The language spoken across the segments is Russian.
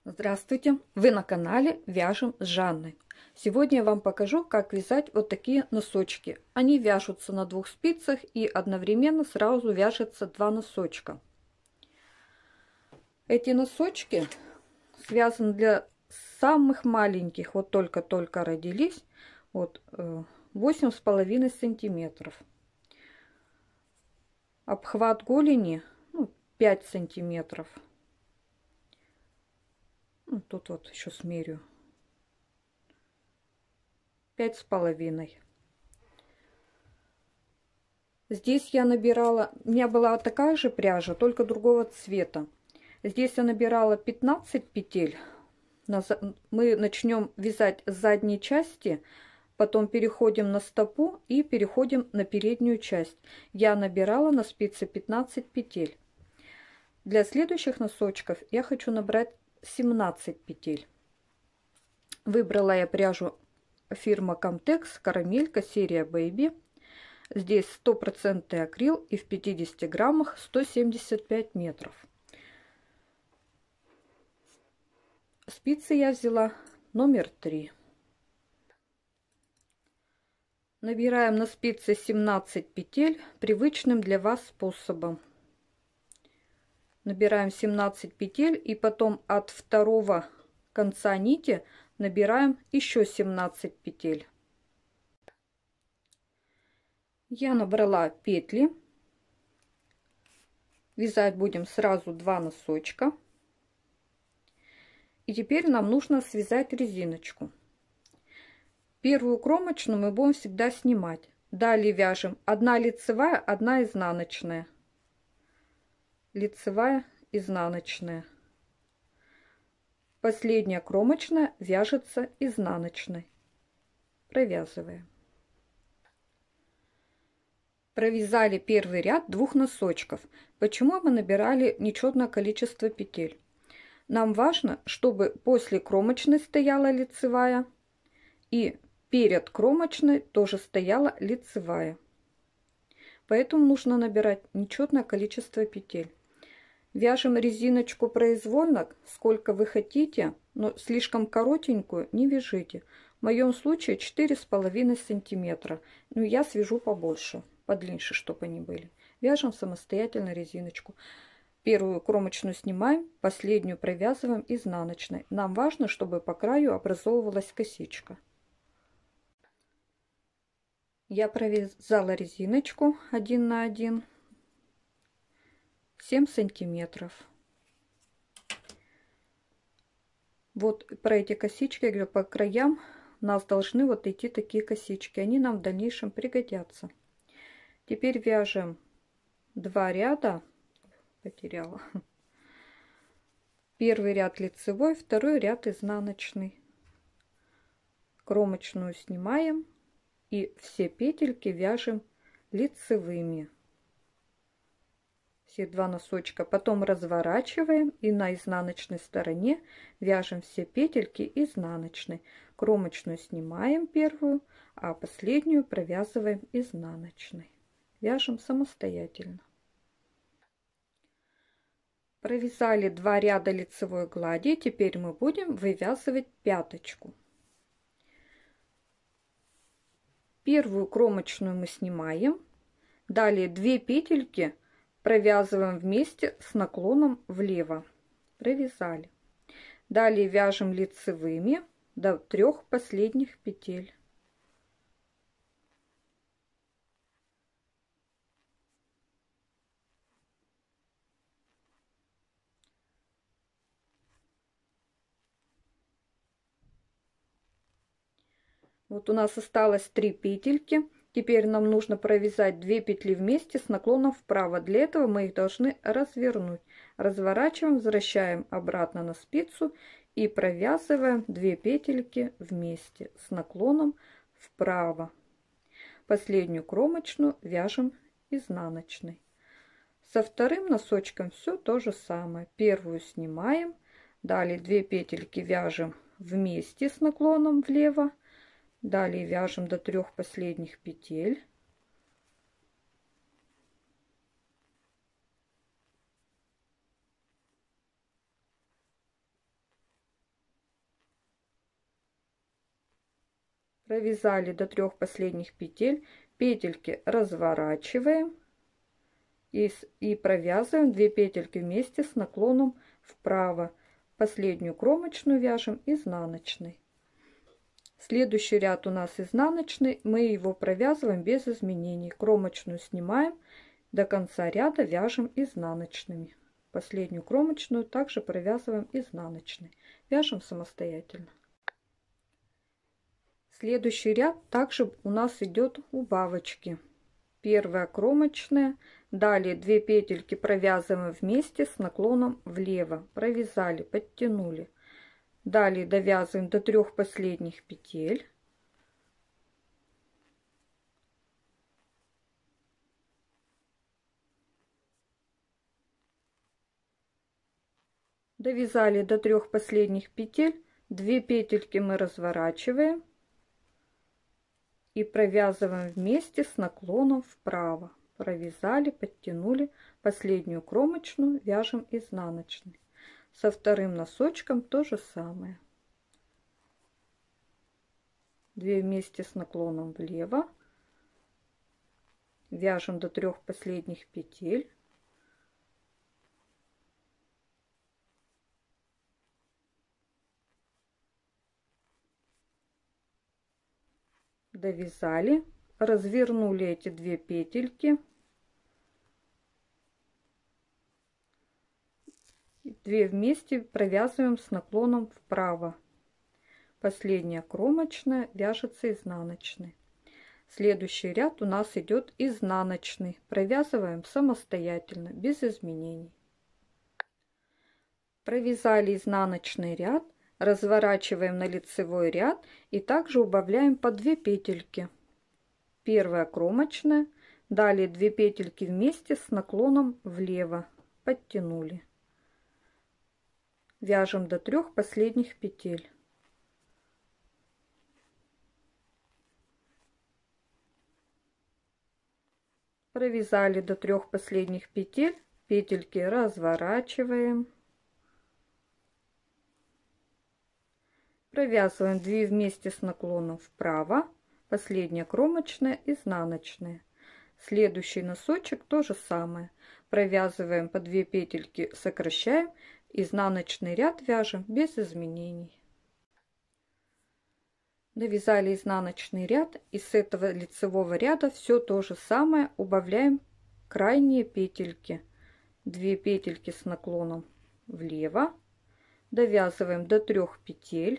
Здравствуйте! Вы на канале Вяжем с Жанной. Сегодня я вам покажу, как вязать вот такие носочки. Они вяжутся на двух спицах и одновременно сразу вяжется два носочка. Эти носочки связаны для самых маленьких, вот только-только родились, вот 8,5 сантиметров. Обхват голени 5 сантиметров. Тут вот еще смерю. 5,5. Здесь я набирала, у меня была такая же пряжа, только другого цвета. Здесь я набирала 15 петель. Мы начнем вязать с задней части, потом переходим на стопу и переходим на переднюю часть. Я набирала на спице 15 петель. Для следующих носочков я хочу набрать 17 петель. Выбрала я пряжу фирма Comtex, карамелька, серия Baby. Здесь 100% акрил и в 50 граммах 175 метров. Спицы я взяла номер 3. Набираем на спице 17 петель привычным для вас способом. Набираем 17 петель и потом от второго конца нити набираем еще 17 петель. Я набрала петли. Вязать будем сразу два носочка. И теперь нам нужно связать резиночку. Первую кромочную мы будем всегда снимать. Далее вяжем 1 лицевая, 1 изнаночная. Лицевая, изнаночная. Последняя кромочная вяжется изнаночной. Провязываем. Провязали первый ряд двух носочков. Почему мы набирали нечетное количество петель? Нам важно, чтобы после кромочной стояла лицевая и перед кромочной тоже стояла лицевая. Поэтому нужно набирать нечетное количество петель. Вяжем резиночку произвольно, сколько вы хотите, но слишком коротенькую не вяжите. В моем случае 4,5 сантиметра. Но я свяжу побольше, подлиннее, чтобы они были. Вяжем самостоятельно резиночку. Первую кромочную снимаем, последнюю провязываем изнаночной. Нам важно, чтобы по краю образовывалась косичка. Я провязала резиночку 1 на 1, 7 сантиметров. Вот про эти косички, я говорю, по краям у нас должны вот идти такие косички. Они нам в дальнейшем пригодятся. Теперь вяжем 2 ряда. Потеряла. Первый ряд лицевой, второй ряд изнаночный. Кромочную снимаем и все петельки вяжем лицевыми. Все два носочка. Потом разворачиваем и на изнаночной стороне вяжем все петельки изнаночной. Кромочную снимаем первую, а последнюю провязываем изнаночной. Вяжем самостоятельно. Провязали 2 ряда лицевой глади. Теперь мы будем вывязывать пяточку. Первую кромочную мы снимаем. Далее 2 петельки провязываем вместе с наклоном влево. Провязали. Далее вяжем лицевыми до 3 последних петель. Вот у нас осталось 3 петельки. Теперь нам нужно провязать 2 петли вместе с наклоном вправо. Для этого мы их должны развернуть. Разворачиваем, возвращаем обратно на спицу и провязываем 2 петельки вместе с наклоном вправо. Последнюю кромочную вяжем изнаночной. Со вторым носочком все то же самое. Первую снимаем, далее 2 петельки вяжем вместе с наклоном влево. Далее вяжем до 3 последних петель. Провязали до 3 последних петель, петельки разворачиваем и провязываем 2 петельки вместе с наклоном вправо. Последнюю кромочную вяжем изнаночной. Следующий ряд у нас изнаночный, мы его провязываем без изменений. Кромочную снимаем, до конца ряда вяжем изнаночными. Последнюю кромочную также провязываем изнаночной. Вяжем самостоятельно. Следующий ряд также у нас идет убавочки. Первая кромочная, далее 2 петельки провязываем вместе с наклоном влево. Провязали, подтянули. Далее довязываем до 3 последних петель. Довязали до 3 последних петель, 2 петельки мы разворачиваем и провязываем вместе с наклоном вправо. Провязали, подтянули, последнюю кромочную вяжем изнаночной. Со вторым носочком то же самое. 2 вместе с наклоном влево, вяжем до 3 последних петель. Довязали, развернули эти 2 петельки, 2 вместе провязываем с наклоном вправо. Последняя кромочная вяжется изнаночной. Следующий ряд у нас идет изнаночный, провязываем самостоятельно без изменений. Провязали изнаночный ряд, разворачиваем на лицевой ряд и также убавляем по 2 петельки. Первая кромочная, далее 2 петельки вместе с наклоном влево, подтянули. Вяжем до 3 последних петель. Провязали до 3 последних петель, петельки разворачиваем. Провязываем 2 вместе с наклоном вправо, последняя кромочная, изнаночная. Следующий носочек то же самое. Провязываем по 2 петельки, сокращаем, изнаночный ряд вяжем без изменений. Довязали изнаночный ряд, и с этого лицевого ряда все то же самое, убавляем крайние петельки. 2 петельки с наклоном влево, довязываем до 3 петель.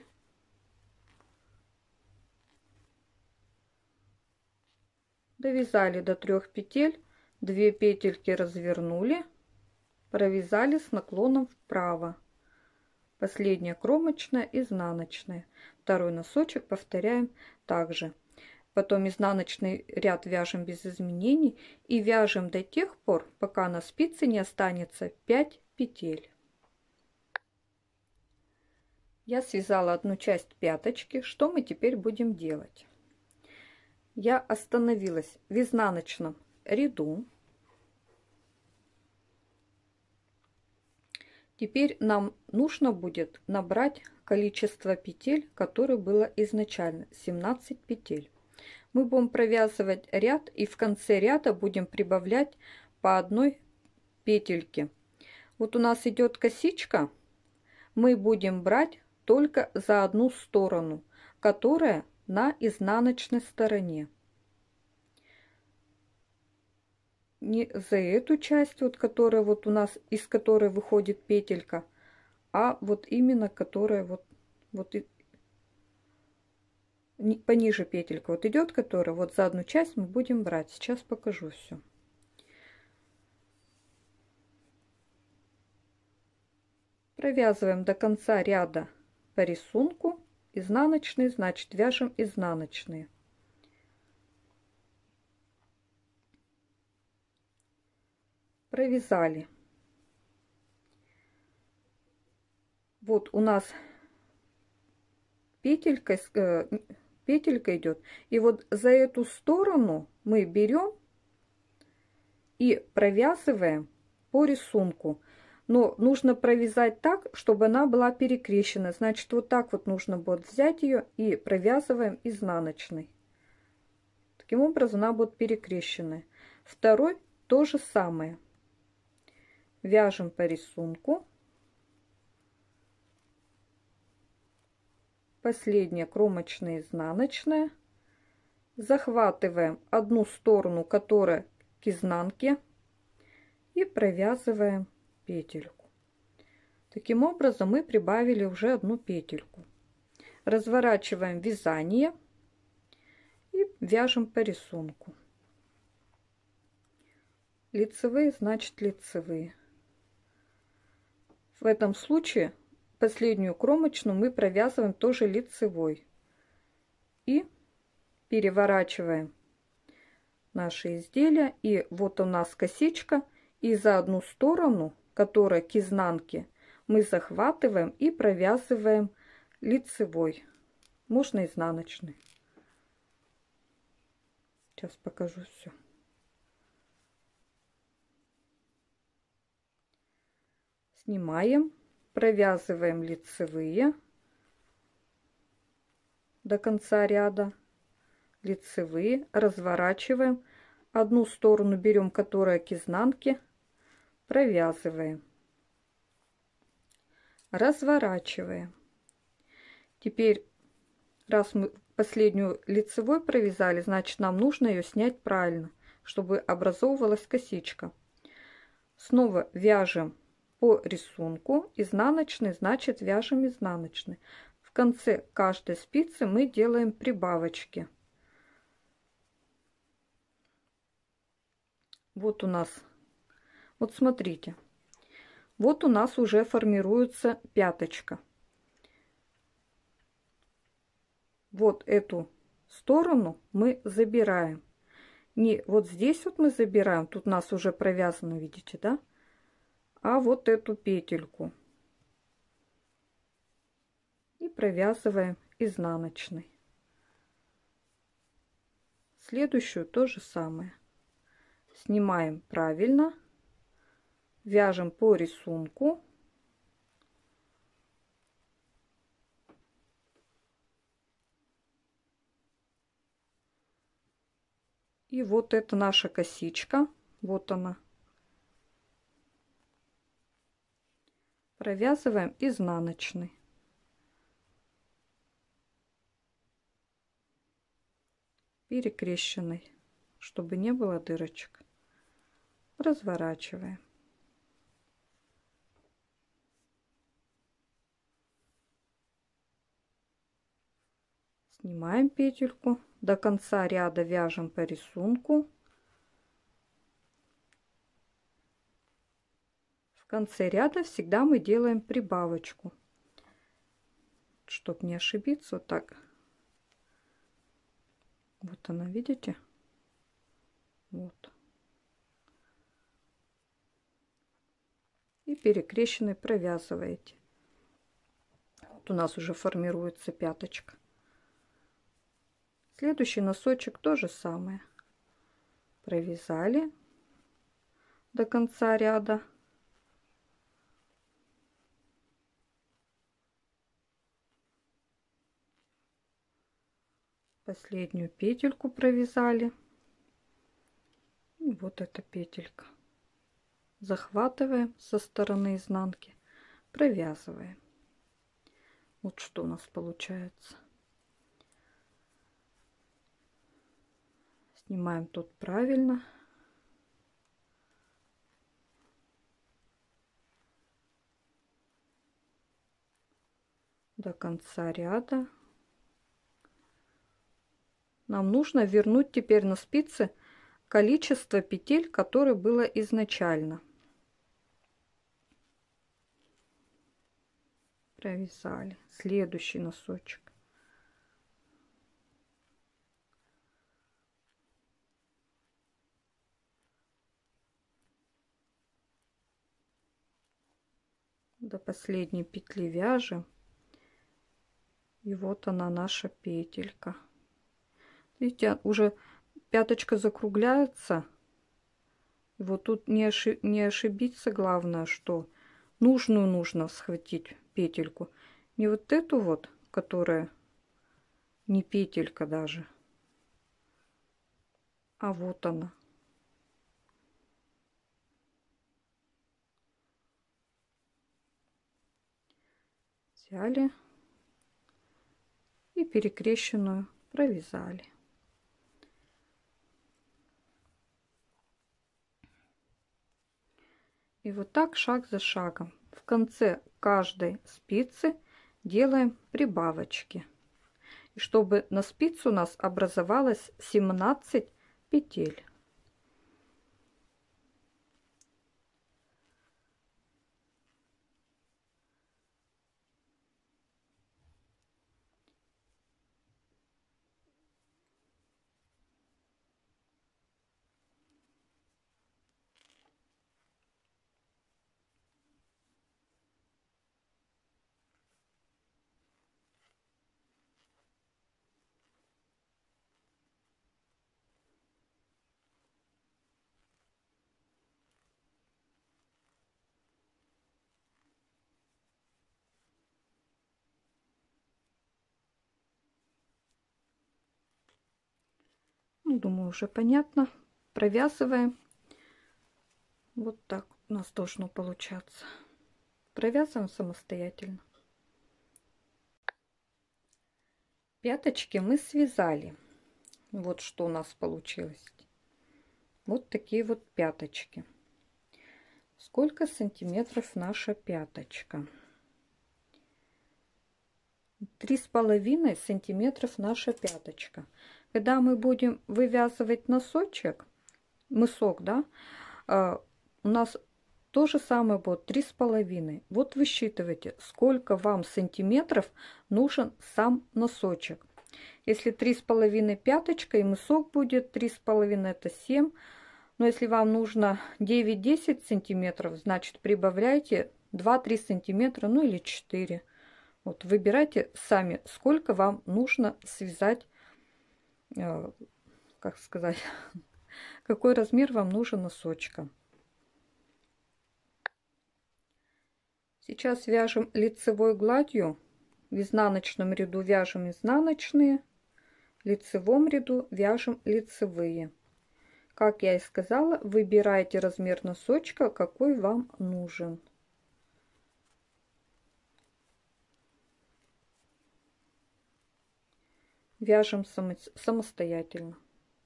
Довязали до 3 петель, 2 петельки развернули, провязали с наклоном вправо. Последняя кромочная, изнаночная. Второй носочек повторяем также. Потом изнаночный ряд вяжем без изменений и вяжем до тех пор, пока на спице не останется 5 петель. Я связала одну часть пяточки. Что мы теперь будем делать? Я остановилась в изнаночном ряду. Теперь нам нужно будет набрать количество петель, которое было изначально, 17 петель. Мы будем провязывать ряд и в конце ряда будем прибавлять по одной петельке. Вот у нас идет косичка, мы будем брать только за одну сторону, которая на изнаночной стороне. Не за эту часть, вот которая вот у нас, из которой выходит петелька, а вот именно которая вот и пониже петелька вот идет, которая вот за одну часть мы будем брать. Сейчас покажу все. Провязываем до конца ряда по рисунку изнаночные, значит вяжем изнаночные. Провязали. Вот у нас петелька идет, и вот за эту сторону мы берем и провязываем по рисунку. Но нужно провязать так, чтобы она была перекрещена. Значит, вот так вот нужно будет взять ее и провязываем изнаночной. Таким образом она будет перекрещенная. Второй то же самое. Вяжем по рисунку. Последняя кромочная, изнаночная. Захватываем одну сторону, которая к изнанке, и провязываем петельку. Таким образом мы прибавили уже одну петельку. Разворачиваем вязание и вяжем по рисунку. Лицевые, значит лицевые. В этом случае последнюю кромочную мы провязываем тоже лицевой. И переворачиваем наши изделия. И вот у нас косичка. И за одну сторону, которая к изнанке, мы захватываем и провязываем лицевой. Можно изнаночный. Сейчас покажу все. Снимаем, провязываем лицевые до конца ряда. Лицевые, разворачиваем. Одну сторону берем, которая к изнанке, провязываем. Разворачиваем. Теперь, раз мы последнюю лицевой провязали, значит нам нужно ее снять правильно, чтобы образовывалась косичка. Снова вяжем по рисунку. Изнаночный, значит вяжем изнаночный. В конце каждой спицы мы делаем прибавочки. Вот у нас, вот смотрите, вот у нас уже формируется пяточка. Вот эту сторону мы забираем. Не вот здесь вот мы забираем, тут у нас уже провязано, видите, да? А вот эту петельку. И провязываем изнаночной. Следующую то же самое. Снимаем правильно, вяжем по рисунку. И вот это наша косичка, вот она. Провязываем изнаночной. Перекрещенной, чтобы не было дырочек. Разворачиваем. Снимаем петельку. До конца ряда вяжем по рисунку. В конце ряда всегда мы делаем прибавочку. Чтобы не ошибиться, вот так. Вот она, видите? Вот. И перекрещенной провязываете. Вот у нас уже формируется пяточка. Следующий носочек то же самое. Провязали до конца ряда. Последнюю петельку провязали. И вот эта петелька. Захватываем со стороны изнанки, провязываем. Вот что у нас получается. Снимаем тут правильно. До конца ряда. Нам нужно вернуть теперь на спицы количество петель, которое было изначально. Провязали. Следующий носочек. До последней петли вяжем. И вот она, наша петелька. Видите, уже пяточка закругляется. И вот тут не ошибиться, главное, что нужную нужно схватить петельку. Не вот эту вот, которая не петелька даже, а вот она. Взяли и перекрещенную провязали. И вот так шаг за шагом. В конце каждой спицы делаем прибавочки. И чтобы на спицу у нас образовалось 17 петель. Ну, думаю, уже понятно. Провязываем. Вот так у нас должно получаться. Провязываем самостоятельно. Пяточки мы связали. Вот что у нас получилось. Вот такие вот пяточки. Сколько сантиметров наша пяточка? 3,5 сантиметров наша пяточка. Когда мы будем вывязывать носочек, мысок, да, у нас то же самое будет 3,5. Вот высчитывайте, сколько вам сантиметров нужен сам носочек. Если 3,5 пяточка и мысок будет 3,5, это 7. Но если вам нужно 9-10 сантиметров, значит прибавляйте 2-3 сантиметра, ну или 4. Вот выбирайте сами, сколько вам нужно связать, как сказать, какой размер вам нужен носочка. Сейчас вяжем лицевой гладью. В изнаночном ряду вяжем изнаночные, в лицевом ряду вяжем лицевые. Как я и сказала, выбирайте размер носочка, какой вам нужен. Вяжем самостоятельно.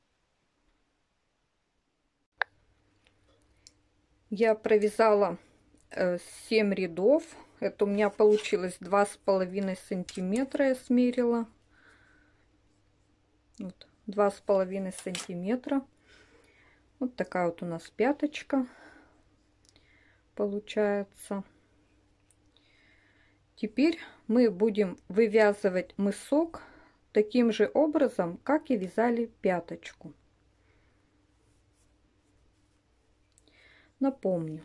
Я провязала 7 рядов. Это у меня получилось 2,5 сантиметра, я смерила. Вот, 2,5 сантиметра. Вот такая вот у нас пяточка получается. Теперь мы будем вывязывать мысок таким же образом, как и вязали пяточку. Напомню.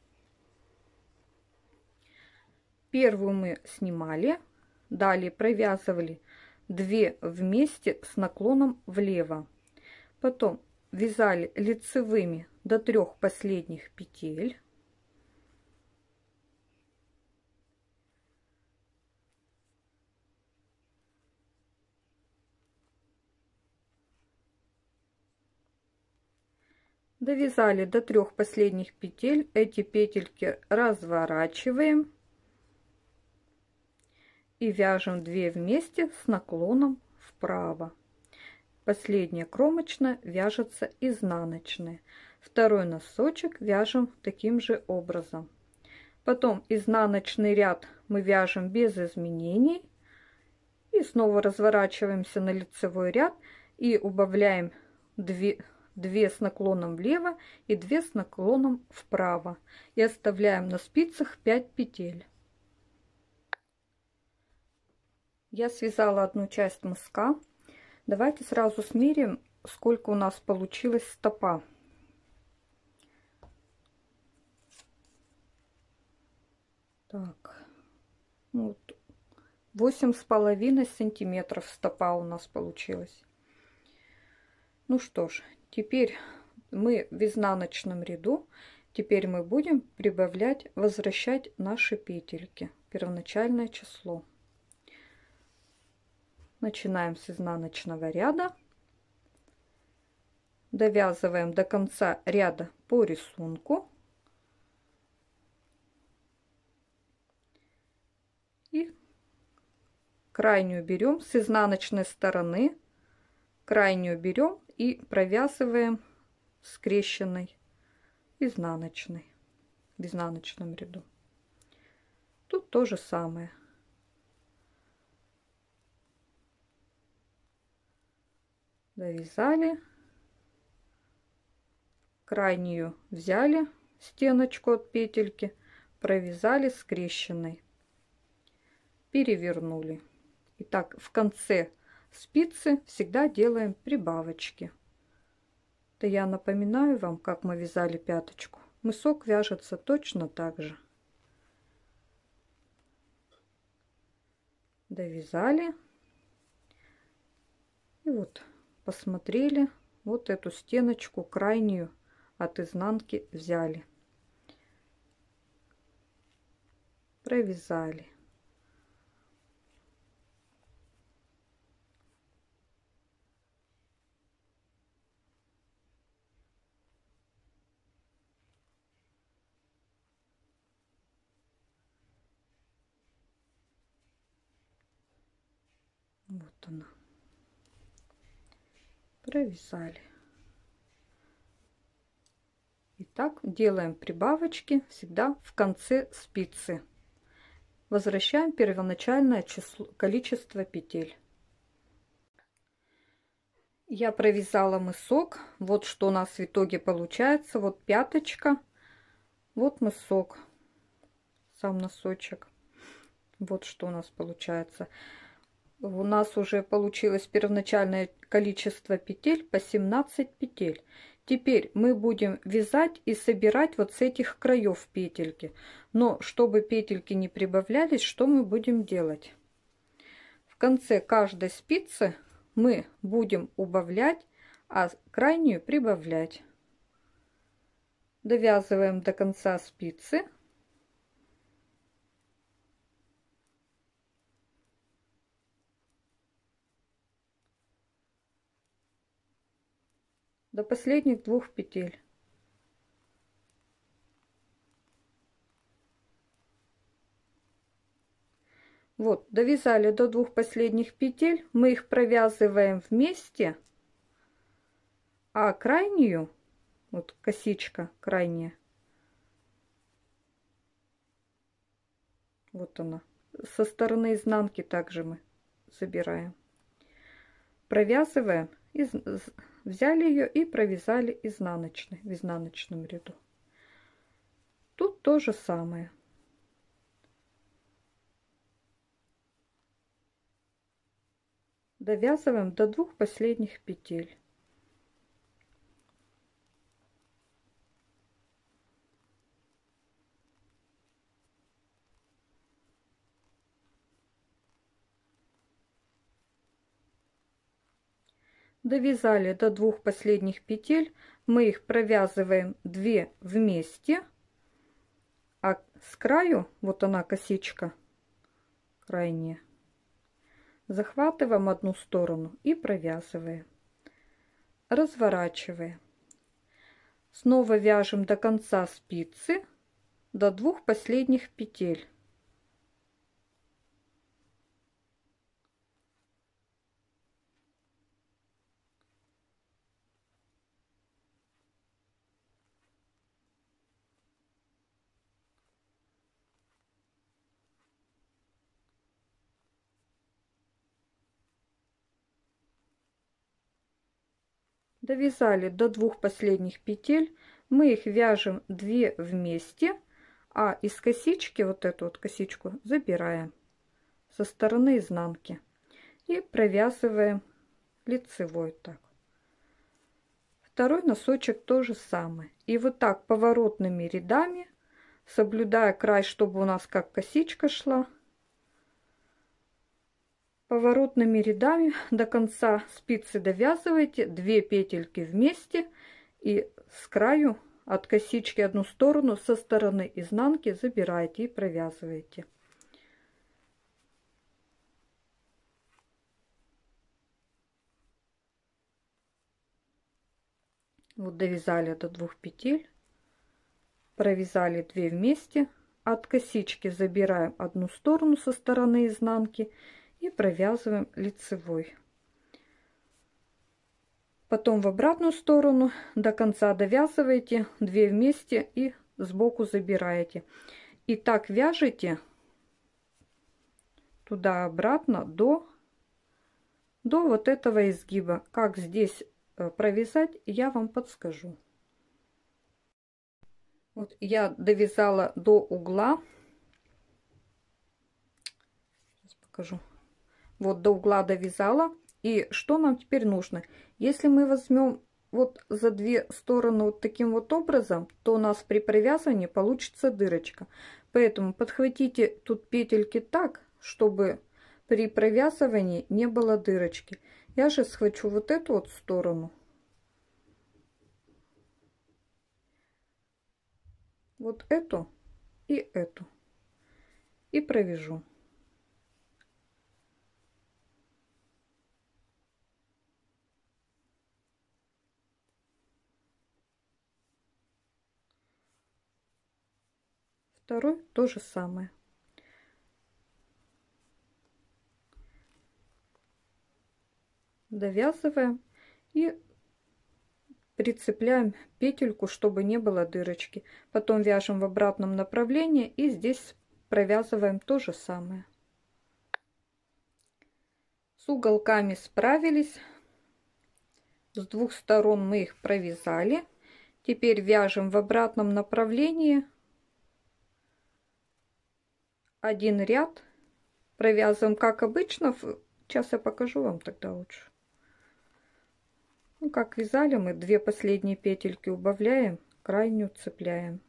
Первую мы снимали, далее провязывали 2 вместе с наклоном влево. Потом вязали лицевыми до 3 последних петель. Довязали до 3 последних петель. Эти петельки разворачиваем и вяжем 2 вместе с наклоном вправо. Последняя кромочная вяжется изнаночная. Второй носочек вяжем таким же образом. Потом изнаночный ряд мы вяжем без изменений. И снова разворачиваемся на лицевой ряд и убавляем 2 с наклоном влево и 2 с наклоном вправо. И оставляем на спицах 5 петель. Я связала одну часть мыска. Давайте сразу смерим, сколько у нас получилась стопа. Так, вот 8,5 сантиметров стопа у нас получилась. Ну что ж, теперь мы в изнаночном ряду. Теперь мы будем прибавлять, возвращать наши петельки, первоначальное число. Начинаем с изнаночного ряда, довязываем до конца ряда по рисунку и крайнюю берем с изнаночной стороны, крайнюю берем и провязываем скрещенной изнаночной в изнаночном ряду. Тут то же самое. Довязали, крайнюю взяли стеночку от петельки, провязали скрещенной, перевернули. Итак, в конце спицы всегда делаем прибавочки. Да я напоминаю вам, как мы вязали пяточку. Мысок вяжется точно так же. Довязали. И вот посмотрели, вот эту стеночку крайнюю от изнанки взяли. Провязали. Вот она. Провязали. Итак, делаем прибавочки всегда в конце спицы. Возвращаем первоначальное количество петель. Я провязала мысок. Вот что у нас в итоге получается. Вот пяточка. Вот мысок. Сам носочек. Вот что у нас получается. У нас уже получилось первоначальное количество петель по 17 петель. Теперь мы будем вязать и собирать вот с этих краев петельки. Но чтобы петельки не прибавлялись, что мы будем делать? В конце каждой спицы мы будем убавлять, а крайнюю прибавлять. Довязываем до конца спицы. До последних 2 петель. Вот, довязали до 2 последних петель, мы их провязываем вместе, а крайнюю, вот косичка крайняя, вот она, со стороны изнанки также мы забираем, провязываем, взяли ее и провязали изнаночной, в изнаночном ряду. Тут то же самое. Довязываем до 2 последних петель. Довязали до 2 последних петель, мы их провязываем 2 вместе, а с краю, вот она косичка крайняя, захватываем одну сторону и провязываем, разворачиваем. Снова вяжем до конца спицы, до 2 последних петель. Довязали до 2 последних петель, мы их вяжем 2 вместе, а из косички, вот эту вот косичку, забираем со стороны изнанки и провязываем лицевой так. Второй носочек то же самое. И вот так поворотными рядами, соблюдая край, чтобы у нас как косичка шла, поворотными рядами до конца спицы довязывайте 2 петельки вместе и с краю от косички одну сторону со стороны изнанки забираете и провязываете. Вот довязали до 2 петель, провязали 2 вместе, от косички забираем одну сторону со стороны изнанки и провязываем лицевой. Потом в обратную сторону до конца довязываете 2 вместе и сбоку забираете. И так вяжете туда-обратно до вот этого изгиба. Как здесь провязать, я вам подскажу. Вот я довязала до угла. Сейчас покажу. Вот до угла довязала. И что нам теперь нужно? Если мы возьмем вот за 2 стороны вот таким вот образом, то у нас при провязывании получится дырочка. Поэтому подхватите тут петельки так, чтобы при провязывании не было дырочки. Я же схвачу вот эту вот сторону. Вот эту и эту. И провяжу. Второй то же самое. Довязываем и прицепляем петельку, чтобы не было дырочки. Потом вяжем в обратном направлении и здесь провязываем то же самое. С уголками справились. С 2 сторон мы их провязали. Теперь вяжем в обратном направлении 1 ряд. Провязываем как обычно. Сейчас я покажу вам тогда лучше. Ну, как вязали, мы 2 последние петельки убавляем, крайнюю цепляем.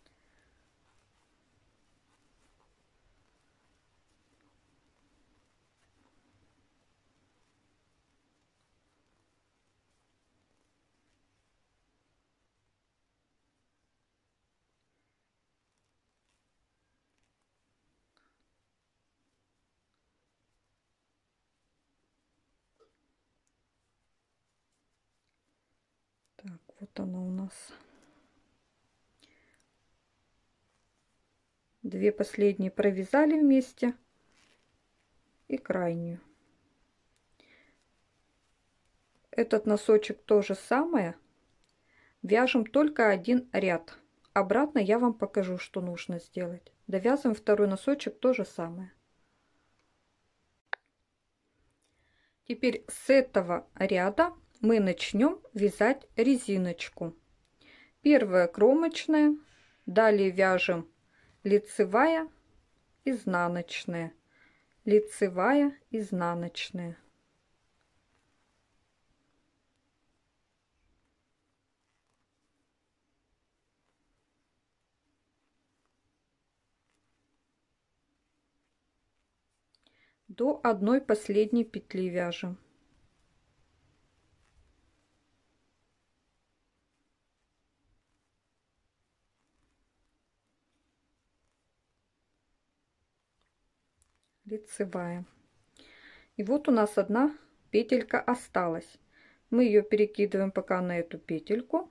Так, вот она у нас. 2 последние провязали вместе и крайнюю. Этот носочек то же самое. Вяжем только 1 ряд. Обратно я вам покажу, что нужно сделать. Довязываем второй носочек то же самое. Теперь с этого ряда мы начнем вязать резиночку. Первая кромочная, далее вяжем лицевая, изнаночная, лицевая, изнаночная. До одной последней петли вяжем. Лицевая. И вот у нас одна петелька осталась. Мы ее перекидываем пока на эту петельку.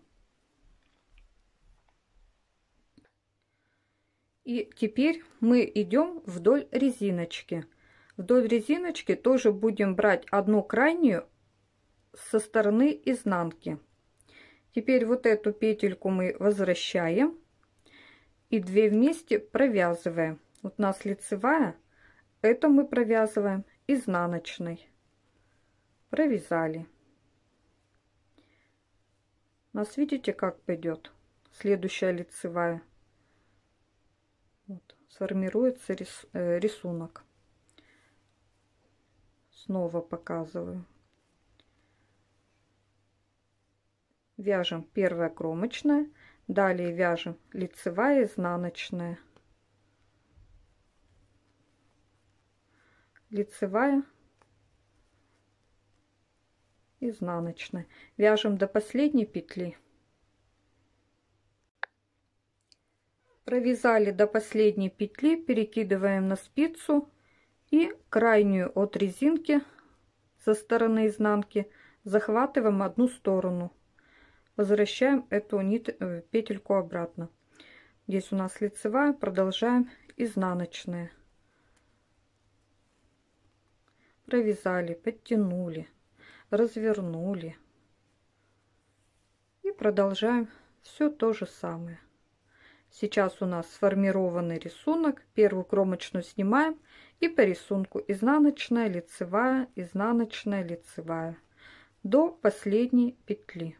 И теперь мы идем вдоль резиночки. Вдоль резиночки тоже будем брать одну крайнюю со стороны изнанки. Теперь вот эту петельку мы возвращаем и 2 вместе провязываем. Вот у нас лицевая, это мы провязываем изнаночной. Провязали. У нас, видите, как пойдет следующая лицевая. Вот, сформируется рисунок. Снова показываю. Вяжем первая кромочная, далее вяжем лицевая, изнаночная, лицевая, изнаночная. Вяжем до последней петли. Провязали до последней петли, перекидываем на спицу и крайнюю от резинки со стороны изнанки захватываем одну сторону. Возвращаем эту петельку обратно. Здесь у нас лицевая, продолжаем изнаночная. Провязали, подтянули, развернули и продолжаем все то же самое. Сейчас у нас сформированный рисунок. Первую кромочную снимаем и по рисунку изнаночная, лицевая, изнаночная, лицевая до последней петли.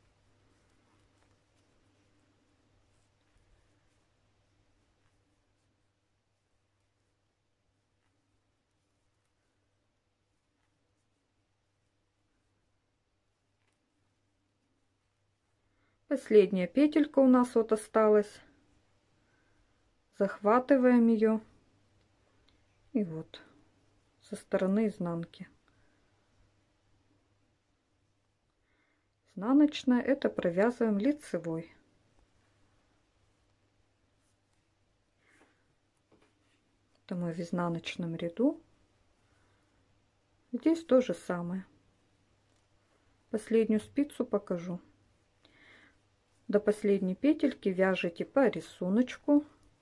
Последняя петелька у нас вот осталась. Захватываем ее и вот со стороны изнанки. Изнаночная, это провязываем лицевой. Это мы в изнаночном ряду. Здесь то же самое. Последнюю спицу покажу. До последней петельки вяжите по рисунку.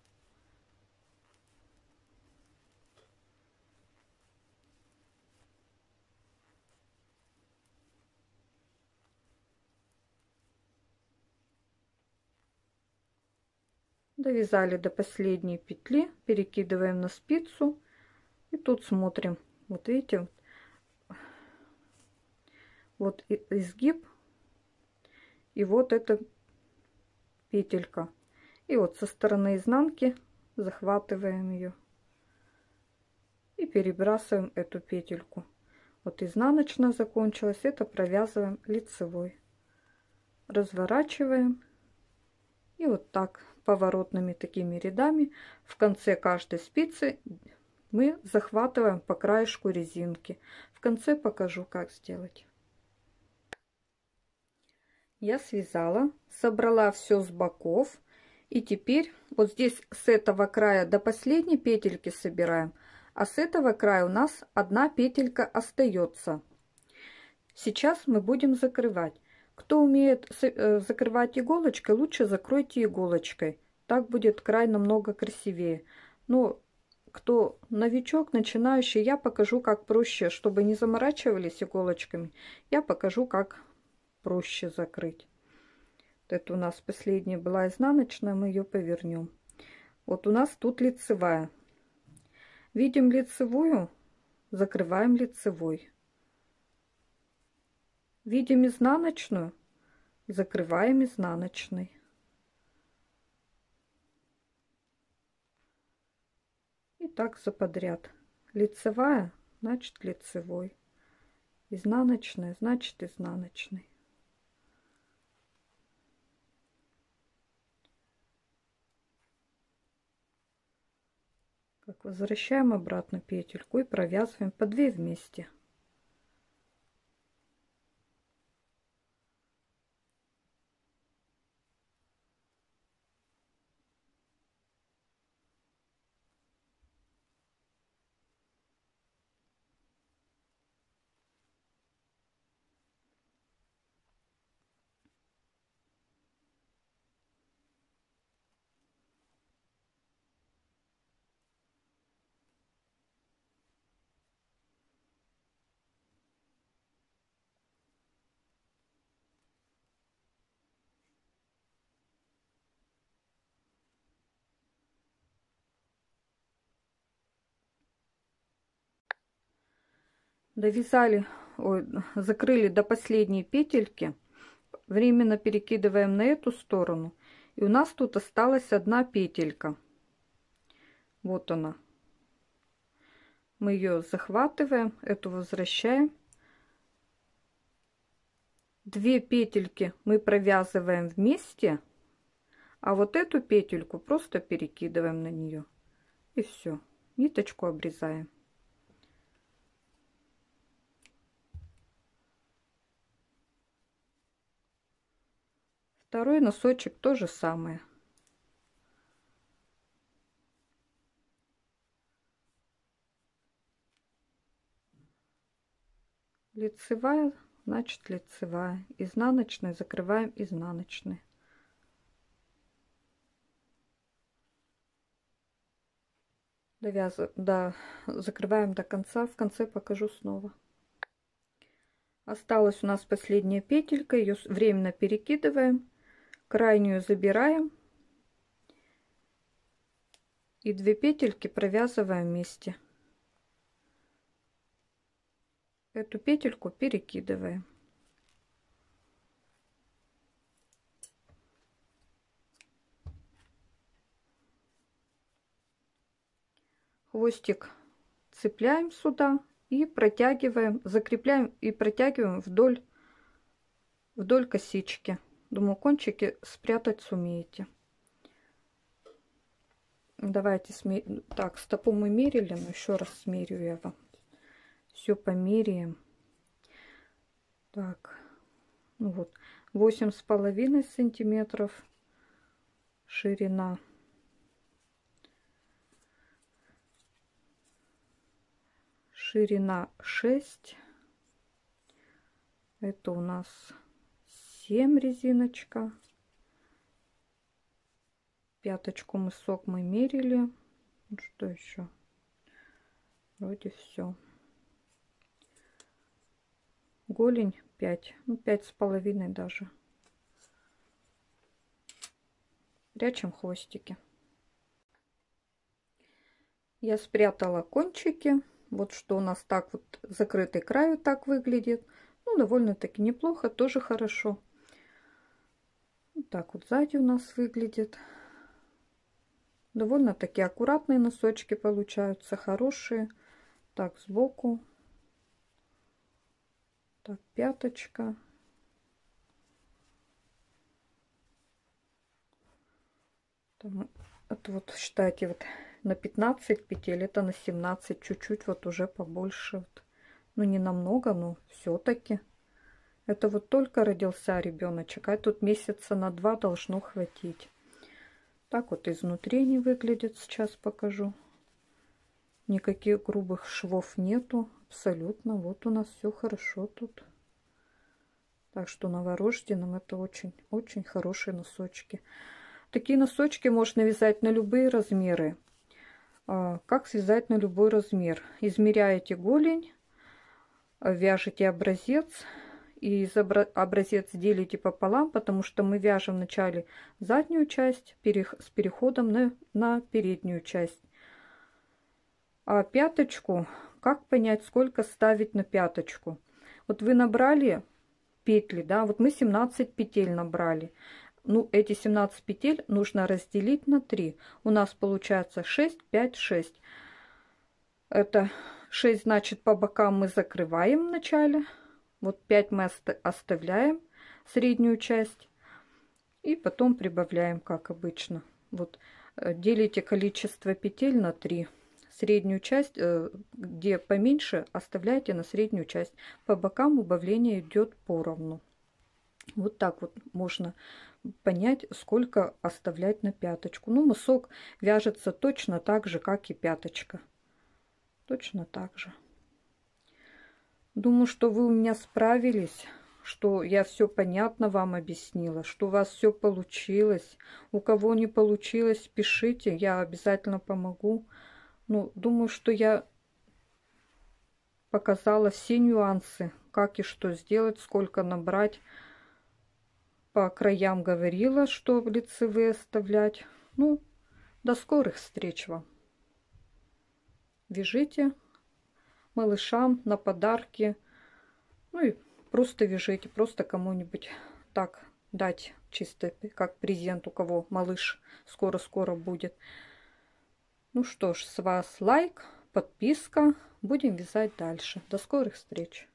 Довязали до последней петли, перекидываем на спицу и тут смотрим. Вот видите, вот изгиб и вот эта петелька. И вот со стороны изнанки захватываем ее и перебрасываем эту петельку. Вот изнаночная закончилась, это провязываем лицевой. Разворачиваем и вот так поворотными такими рядами в конце каждой спицы мы захватываем по краешку резинки. В конце покажу, как сделать. Я связала, собрала все с боков, и теперь вот здесь с этого края до последней петельки собираем, а с этого края у нас одна петелька остается. Сейчас мы будем закрывать. Кто умеет закрывать иголочкой, лучше закройте иголочкой. Так будет край намного красивее. Но кто новичок, начинающий, я покажу, как проще, чтобы не заморачивались иголочками. Я покажу, как проще закрыть. Это у нас последняя была изнаночная, мы ее повернем. Вот у нас тут лицевая. Видим лицевую, закрываем лицевой. Видим изнаночную, закрываем изнаночной. И так за подряд. Лицевая, значит лицевой. Изнаночная, значит изнаночный. Так, возвращаем обратно петельку и провязываем по 2 вместе. Довязали, закрыли до последней петельки, временно перекидываем на эту сторону, и у нас тут осталась одна петелька. Вот она. Мы ее захватываем, эту возвращаем. 2 петельки мы провязываем вместе, а вот эту петельку просто перекидываем на нее, и все, ниточку обрезаем. Второй носочек то же самое. Лицевая, значит лицевая. Изнаночной закрываем изнаночной. Закрываем до конца. В конце покажу снова. Осталась у нас последняя петелька. Ее временно перекидываем. Крайнюю забираем. И 2 петельки провязываем вместе. Эту петельку перекидываем. Хвостик цепляем сюда и протягиваем, закрепляем и протягиваем вдоль косички. Думаю, кончики спрятать сумеете. Давайте так, стопу мы мерили, но еще раз смерю я вам. Все померяем. Так, ну вот 8,5 сантиметров ширина. Ширина 6. Это у нас 7 резиночка. Пяточку мысок мы мерили. Что еще? Вроде все. Голень 5. Ну, 5,5 даже. Прячем хвостики. Я спрятала кончики. Вот что у нас так вот закрытый край вот так выглядит. Ну, довольно-таки неплохо, тоже хорошо. Вот так вот сзади у нас выглядит. Довольно-таки аккуратные носочки получаются, хорошие. Так, сбоку. Так, пяточка. Там, это вот считайте, вот на 15 петель, это на 17, чуть-чуть вот уже побольше. Вот. Ну, не намного, но все-таки. Это вот только родился ребеночек, а тут месяца на 2 должно хватить. Так вот изнутри не выглядит, сейчас покажу. Никаких грубых швов нету, абсолютно. Вот у нас все хорошо тут. Так что новорожденным это очень-очень хорошие носочки. Такие носочки можно вязать на любые размеры. Как связать на любой размер? Измеряете голень, вяжете образец. И образец делите пополам, потому что мы вяжем вначале заднюю часть с переходом на переднюю часть. А пяточку, как понять, сколько ставить на пяточку? Вот вы набрали петли, да, вот мы 17 петель набрали. Ну, эти 17 петель нужно разделить на 3. У нас получается 6, 5, 6. Это 6, значит, по бокам мы закрываем вначале. Вот 5 мы оставляем среднюю часть и потом прибавляем, как обычно. Вот делите количество петель на 3. Среднюю часть, где поменьше, оставляйте на среднюю часть. По бокам убавление идет поровну. Вот так вот можно понять, сколько оставлять на пяточку. Ну, мысок вяжется точно так же, как и пяточка. Точно так же. Думаю, что вы у меня справились, что я все понятно вам объяснила, что у вас все получилось. У кого не получилось, пишите, я обязательно помогу. Ну, думаю, что я показала все нюансы, как и что сделать, сколько набрать. По краям говорила, что лицевые оставлять. Ну, до скорых встреч вам. Вяжите малышам на подарки. Ну и просто вяжите, просто кому-нибудь так дать, чисто как презент, у кого малыш скоро-скоро будет. Ну что ж, с вас лайк, подписка. Будем вязать дальше. До скорых встреч!